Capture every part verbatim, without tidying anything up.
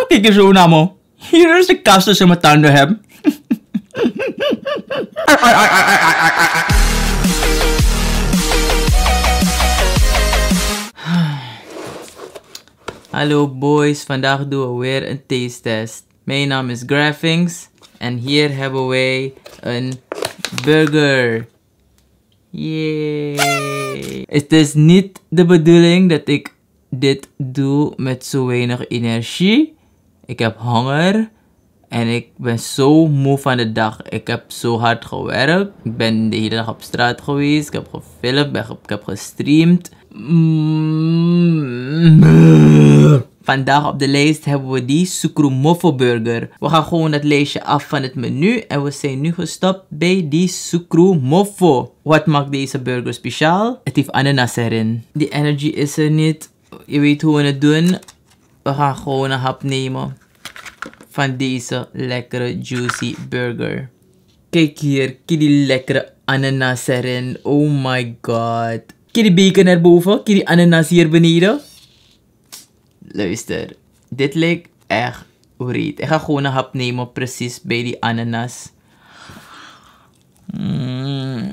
Waarom kijk je zo naar me? Hier is de kast tussen mijn tanden heb. Hallo boys, vandaag doen we weer een taste test. Mijn naam is Graphings en hier hebben wij een burger. Yay! Het is niet de bedoeling dat ik dit doe met zo weinig energie. Ik heb honger en ik ben zo moe van de dag. Ik heb zo hard gewerkt. Ik ben de hele dag op straat geweest. Ik heb gefilmd, ik heb gestreamd. Mm. Vandaag op de lijst hebben we die Sucrumoffo burger. We gaan gewoon het lijstje af van het menu en we zijn nu gestopt bij die Sucrumoffo. Wat maakt deze burger speciaal? Het heeft ananas erin. Die energy is er niet. Je weet hoe we het doen. We gaan gewoon een hap nemen van deze lekkere juicy burger. Kijk hier, kijk die lekkere ananas erin. Oh my god. Kijk die bacon erboven, kijk die ananas hier beneden. Luister, dit lijkt echt wreed. Ik ga gewoon een hap nemen precies bij die ananas. Mm.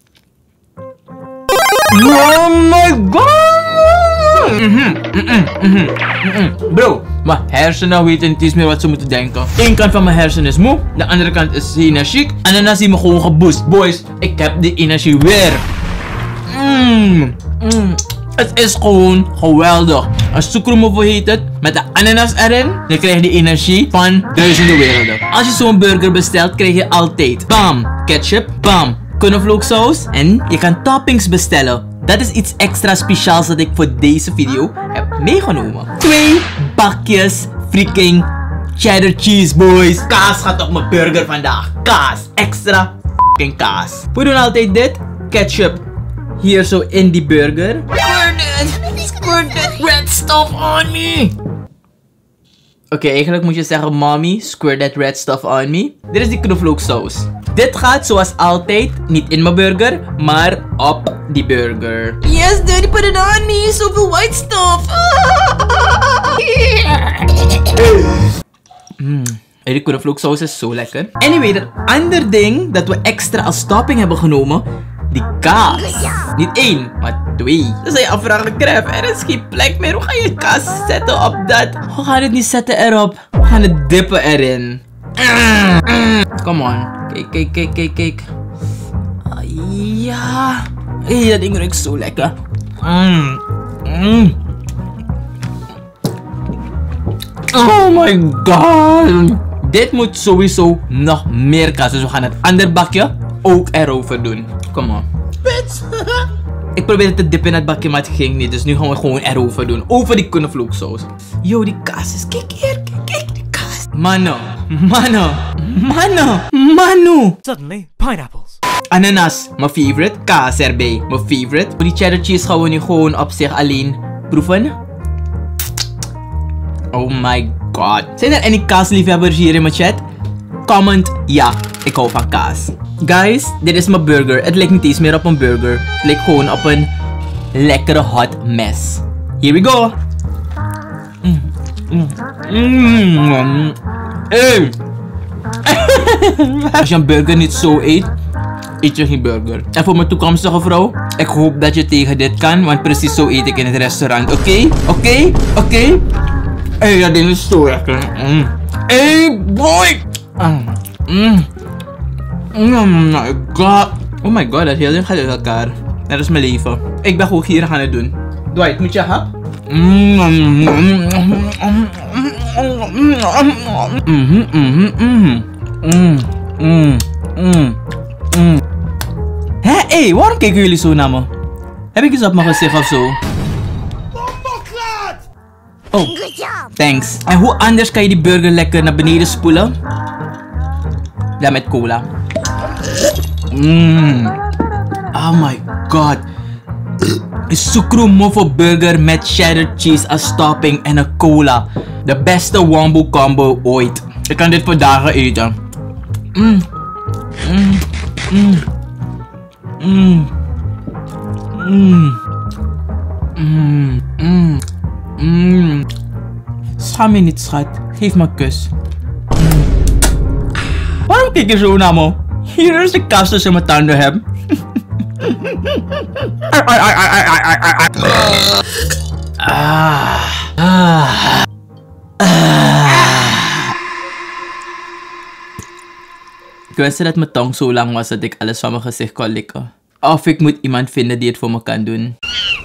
Oh my god! Mm-hmm, mm-mm, mm-hmm, mm-mm. Bro, mijn hersenen weten niet eens meer wat ze moeten denken. Eén kant van mijn hersenen is moe, de andere kant is energiek. Ananas die me gewoon geboost. Boys, ik heb die energie weer. Mm, mm. Het is gewoon geweldig. Een Sucrumoffo heet het. Met de ananas erin. Dan krijg je die energie van duizenden werelden. Als je zo'n burger bestelt, krijg je altijd bam, ketchup, bam, knoflooksaus. En je kan toppings bestellen. Dat is iets extra speciaals dat ik voor deze video heb meegenomen. Twee bakjes freaking cheddar cheese, boys. Kaas gaat op mijn burger vandaag. Kaas. Extra fucking kaas. We doen altijd dit. Ketchup. Hier zo in die burger. Squirt it! Squirt that red stuff on me! Oké, okay, eigenlijk moet je zeggen, mommy, squirt that red stuff on me. Dit is die knoflooksaus. Dit gaat zoals altijd niet in mijn burger, maar op die burger. Yes, daddy, put it on me. Zoveel white stuff. mm. Die knoflooksaus is zo lekker. Anyway, dat ander ding dat we extra als topping hebben genomen. Die kaas. Niet één, maar twee. Dus je afvragen, Cref, er is geen plek meer. Hoe ga je kaas zetten op dat? We gaan het niet zetten erop. We gaan het dippen erin. Mm, mm. Come on. Kijk, kijk, kijk, kijk, kijk. Uh, ja. Hey, dat ding ruikt zo lekker. Mm. Mm. Oh my god. Dit moet sowieso nog meer kaas. Dus we gaan het andere bakje ook erover doen. Kom on. Bitch. Ik probeerde te dippen in het bakje, maar het ging niet. Dus nu gaan we gewoon erover doen. Over die knoflooksaus. Yo, die kaas is... Kijk hier. Kijk, kijk die kaas. Mano. Mano. Mano. Mano. Suddenly, pineapples. Ananas. Mijn favorite. Kaas erbij. Mijn favorite. Die cheddar cheese gaan we nu gewoon op zich alleen proeven. Oh my god. Zijn er any kaasliefhebbers hier in mijn chat? Comment ja, ik hou van kaas. Guys, dit is mijn burger. Het lijkt niet eens meer op een burger. Het lijkt gewoon op een lekkere hot mess. Here we go. Mm. Mm. Mm. Hey. Als je een burger niet zo eet, eet je geen burger. En voor mijn toekomstige vrouw, ik hoop dat je tegen dit kan, want precies zo eet ik in het restaurant. Oké? Okay? Oké? Okay? Oké? Okay? Hey, dat ding is zo lekker. Mm. Hey boy! Mm. Mm. Oh my god. Oh my god, dat hele ding gaat uit elkaar. Dat is mijn leven. Ik ben gewoon hier gaan het doen. Dwight, moet je hap? Mm. Mm. Mm. Mm. Mm. Mm. Hé, hey, waarom kijken jullie zo naar me? Heb ik iets op mijn gezicht of zo? Oh, thanks. En hoe anders kan je die burger lekker naar beneden spoelen? Ja, met cola. Mm. Oh my god. Een Sucrumoffo burger met cheddar cheese als topping en een cola. De beste wombo combo ooit. Ik kan dit voor dagen eten. Mm. Mm. Mm. Mm. Mm. Mm. Mm. Mm. Schaam je niet, schat. Geef me een kus. Waarom kijk je zo naar me? Hier is de kast tussen mijn tanden heb. Ah. Ah. Ik wist dat mijn tong zo lang was dat ik alles van mijn gezicht kon likken. Of ik moet iemand vinden die het voor me kan doen.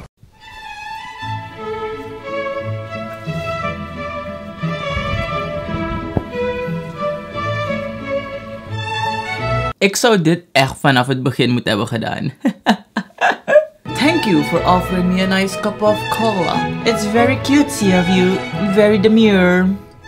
Ik zou dit echt vanaf het begin moeten hebben gedaan. Thank you for offering me a nice cup of cola. It's very cutesy of you. Very demure.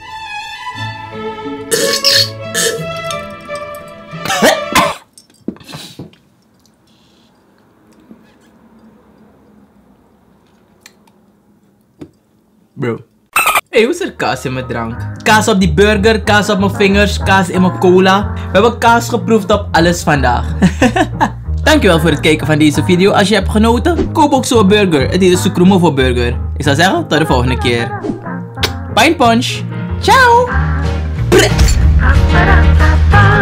Bro. Hey, hoe is er kaas in mijn drank? Kaas op die burger, kaas op mijn vingers, kaas in mijn cola. We hebben kaas geproefd op alles vandaag. Dankjewel voor het kijken van deze video. Als je hebt genoten, koop ook zo'n burger. Het is de Sucromovo burger. Ik zou zeggen, tot de volgende keer. Pine Punch. Ciao! Prrr.